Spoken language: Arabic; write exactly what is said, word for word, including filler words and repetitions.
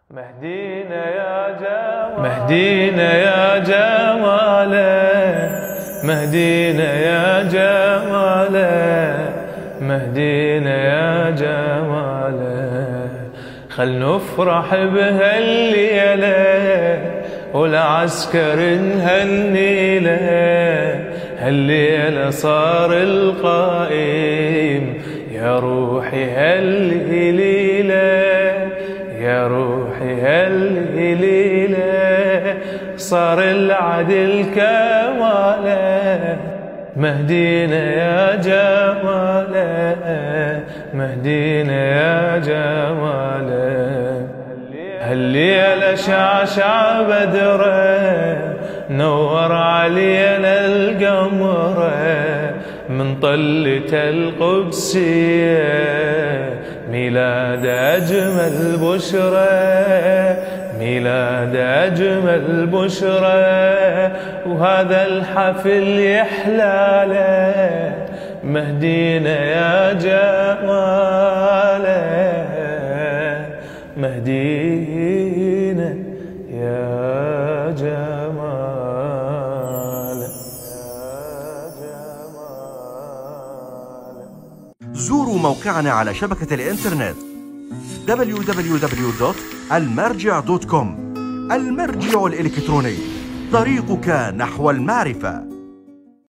مهدينا يا جمال، مهدينا يا جماله، مهدينا يا جماله، مهدينا يا جماله. خل نفرح بهالليلة والعسكر نهنيله، هالليلة صار القائم يا روحي هالليلة، يا روحي هالليلة صار العدل كماله. مهدينا يا جماله، مهدينا يا جماله. هالليلة شعشع بدره نور علينا القمره، من طلة القدسية ميلاد أجمل بشرى، ميلاد أجمل بشرى. وهذا الحفل يحلاله مهدينا يا جماله، مهدينا يا جماله. زوروا موقعنا على شبكة الإنترنت دبليو دبليو دبليو دوت المرجع دوت كوم. المرجع الإلكتروني، طريقك نحو المعرفة.